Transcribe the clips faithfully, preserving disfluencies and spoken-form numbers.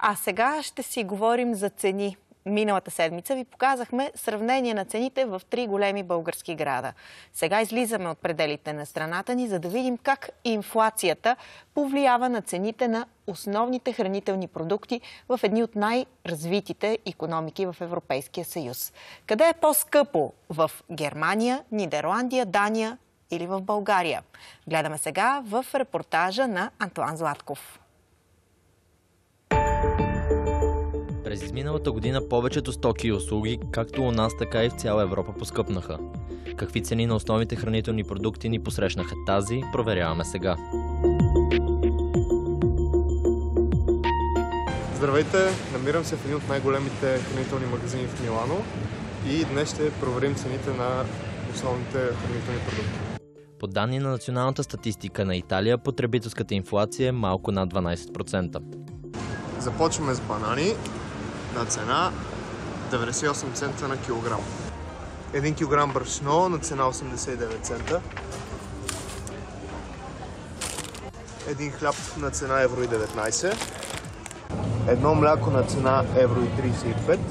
А сега ще си говорим за цени. Миналата седмица ви показахме сравнение на цените в три големи български града. Сега излизаме от пределите на страната ни, за да видим как инфлацията повлиява на цените на основните хранителни продукти в едни от най-развитите икономики в Европейския съюз. Къде е по-скъпо? В Германия, Нидерландия, Дания или в България? Гледаме сега в репортажа на Антоан Златков. През изминалата година повечето стоки и услуги, както у нас, така и в цяла Европа, поскъпнаха. Какви цени на основните хранителни продукти ни посрещнаха тази, проверяваме сега. Здравейте! Намирам се в един от най-големите хранителни магазини в Милано и днес ще проверим цените на основните хранителни продукти. По данни на националната статистика на Италия, потребителската инфлация е малко над дванадесет процента. Започваме с банани на цена деветдесет и осем цента на килограм. един килограм брашно на цена осемдесет и девет цента. Един хляб на цена евро и деветнадесет. Едно мляко на цена евро и тридесет и пет.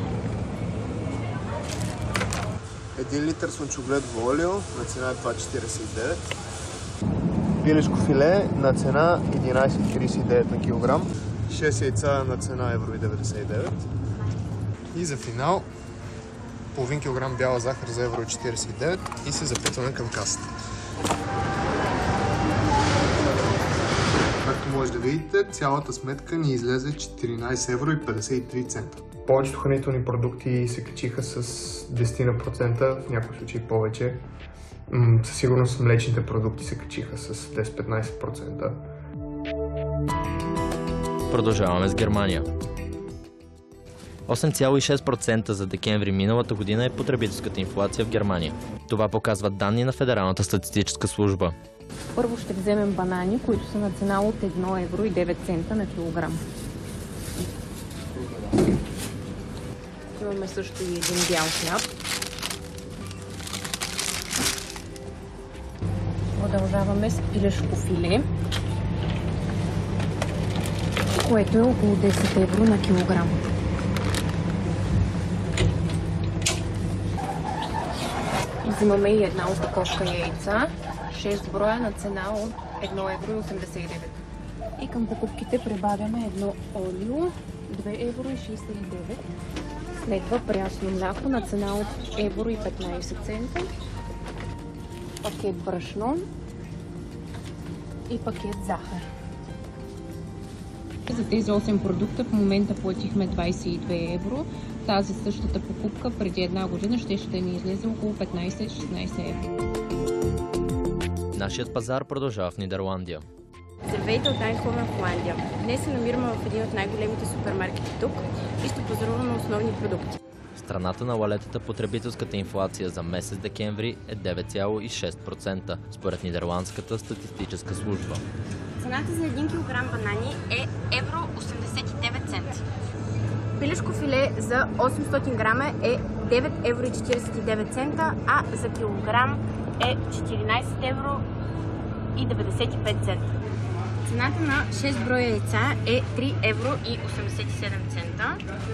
Един литър слънчогледово олио на цена два четиридесет и девет. Пилешко филе на цена единадесет тридесет и девет на килограм. шест яйца на цена евро и деветдесет и девет. И за финал половин килограм бяла захар за евро и четиридесет и девет и се запътваме към касата. Както може да видите, цялата сметка ни излезе четиринадесет евро и петдесет и три цента. Повечето хранителни продукти се качиха с десет процента, в някои случаи повече. Със сигурност млечните продукти се качиха с десет-петнадесет процента. Продължаваме с Германия. осем цяло и шест процента за декември миналата година е потребителската инфлация в Германия. Това показват данни на Федералната статистическа служба. Първо ще вземем банани, които са на цена от едно евро и девет цента на килограм. Имаме също и един бял хляб. Продължаваме с пилешко филе, което е около десет евро на килограм. Взимаме и една опаковка яйца, шест броя на цена от едно евро и осемдесет и девет. И към покупките прибавяме едно олио, две евро и шестдесет и девет. Следва прясно мляко на цена от евро и петнадесет цента, пакет брашно и пакет захар. За тези осем продукта в момента платихме двадесет и две евро. Тази същата покупка преди една година ще ще ни излезе около петнадесет-шестнадесет евро. Нашият пазар продължава в Нидерландия. Здравейте от Айнховен, Холандия. Днес се намираме в един от най-големите супермаркети тук и ще пазаруваме основни продукти. В страната на лалетата потребителската инфлация за месец декември е девет цяло и шест процента, според Нидерландската статистическа служба. Цената за един килограм банани е евро осемдесет и девет цента. Пилешко филе за осемстотин грама е девет евро и четиридесет и девет цента, а за килограм е четиринадесет евро и деветдесет и пет цента. Цената на шест броя яйца е три евро и осемдесет и седем цента.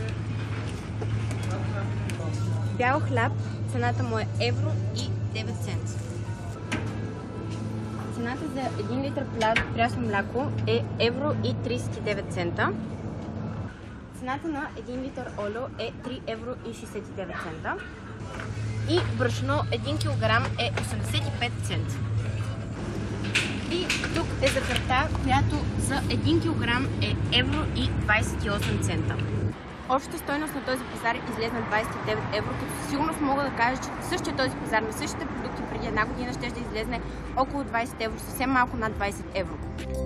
Бял хляб, цената му е евро и девет цента. Цената за един литър прясно мляко е евро и тридесет и девет цента. Цената на един литър олио е три евро и шестдесет и девет цента. И брашно един килограм е осемдесет и пет цента. И тук е захарта, която за един килограм е евро и двадесет и осем цента. Общата стойност на този пазар излезна двадесет и девет евро, като със сигурност мога да кажа, че същия този пазар на същите продукти преди една година ще ще излезне около двадесет евро, съвсем малко над двадесет евро.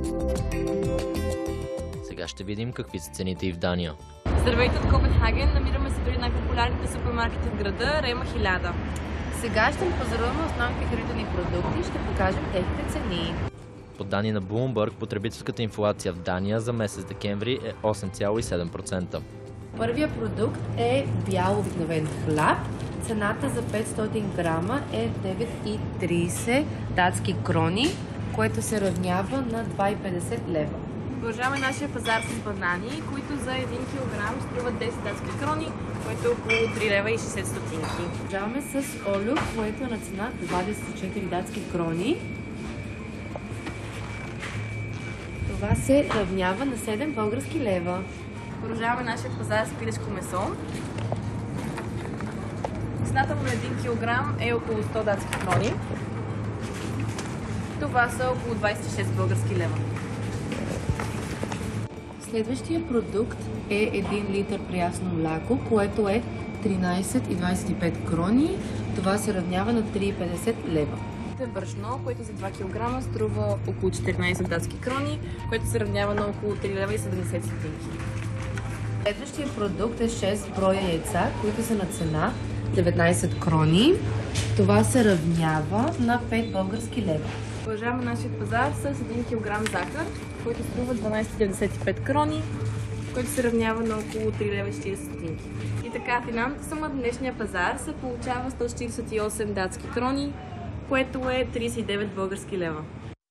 Сега ще видим какви са цените и в Дания. Здравейте от Копенхаген, намираме се дори най-популярните супермаркети в града, Рема хиляда. Сега ще пазаруваме основните хранителни продукти и ще покажем техните цени. По данни на Bloomberg, потребителската инфлация в Дания за месец декември е осем цяло и седем процента. Първият продукт е бял обикновен хляб. Цената за петстотин грама е девет и тридесет датски крони, което се равнява на два и петдесет лева. Продължаваме нашия пазар с банани, които за един килограм струват десет датски крони, което е около три лева и шестдесет стотинки. Продължаваме с олио, което е на цена двадесет и четири датски крони. Това се равнява на седем български лева. Продължаваме нашия пазар с пилешко месо. Цената му на един килограм е около сто датски крони. Това са около двадесет и шест български лева. Следващия продукт е един литър прясно мляко, което е тринадесет и двадесет и пет крони. Това се равнява на три и петдесет лева. Брашно, което за два килограма струва около четиринадесет датски крони, което се равнява на около три лева и седемдесет стотинки. Следващия продукт е шест броя яйца, които са на цена деветнадесет крони. Това се равнява на пет български лева. Продължаваме нашия пазар с един килограм захар, който струва дванадесет и деветдесет и пет крони, който се равнява на около три лева и четиридесет стотинки. И така, финалната сума на днешния пазар се получава сто четиридесет и осем датски крони, което е тридесет и девет български лева.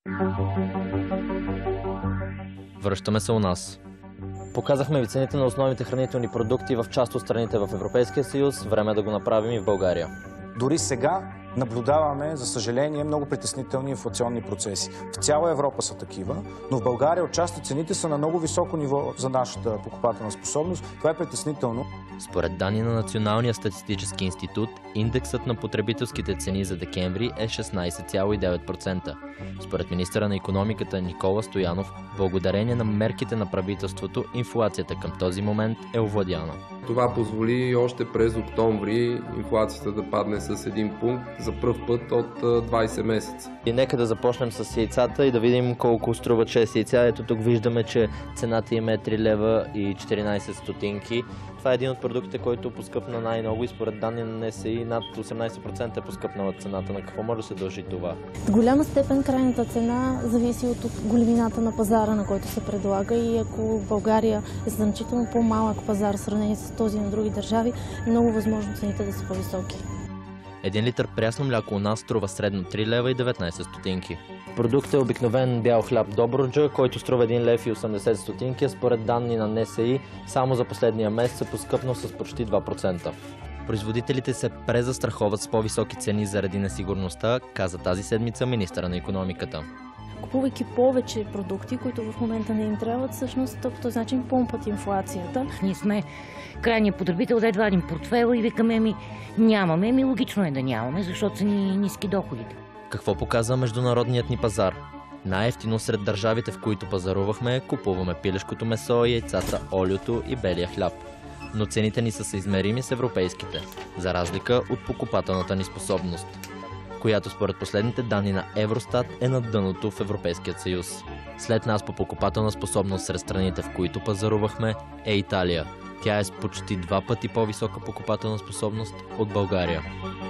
Връщаме се у нас. Показахме ви цените на основните хранителни продукти в част от страните в Европейския съюз. Време е да го направим и в България. Дори сега наблюдаваме, за съжаление, много притеснителни инфлационни процеси. В цяла Европа са такива, но в България отчасти цените са на много високо ниво за нашата покупателна способност. Това е притеснително. Според данни на Националния статистически институт, индексът на потребителските цени за декември е шестнадесет цяло и девет процента. Според министъра на икономиката Никола Стоянов, благодарение на мерките на правителството, инфлацията към този момент е овладяна. Това позволи още през октомври инфлацията да падне с един пункт за пръв път от двадесет месеца. И нека да започнем с яйцата и да видим колко струват шест яйца. Ето тук виждаме, че цената им е три лева и четиринадесет стотинки. Това е един от продуктите, който поскъпна най-много и според данни на Н С И над осемнадесет процента е поскъпнала цената. На какво може да се дължи това? В голяма степен крайната цена зависи от големината на пазара, на който се предлага, и ако България е значително по-малък пазар в сравнение с този на други държави, е много възможно цените да са по-високи. Един литър прясно мляко у нас струва средно три лева и деветнадесет стотинки. Продуктът е обикновен бял хляб Добруджа, който струва един лев и осемдесет стотинки, а според данни на Н С И само за последния месец е поскъпнал с почти два процента. Производителите се презастраховат с по-високи цени заради несигурността, каза тази седмица министъра на икономиката. Купувайки повече продукти, които в момента не им трябват, всъщност по този начин помпат инфлацията. Ние сме крайният потребител, да вадим портфела и викаме ми нямаме, ми логично е да нямаме, защото са ни ниски доходите. Какво показва международният ни пазар? Най-евтино сред държавите, в които пазарувахме, купуваме пилешкото месо, яйцата, олиото и белия хляб. Но цените ни са съизмерими с европейските, за разлика от покупателната ни способност, която според последните данни на Евростат е на дъното в Европейския съюз. След нас по покупателна способност сред страните, в които пазарувахме, е Италия. Тя е с почти два пъти по-висока покупателна способност от България.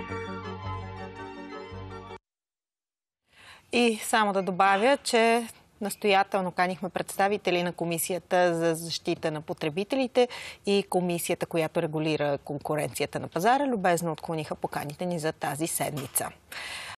И само да добавя, че настоятелно канихме представители на Комисията за защита на потребителите и Комисията, която регулира конкуренцията на пазара, любезно отклониха поканите ни за тази седмица.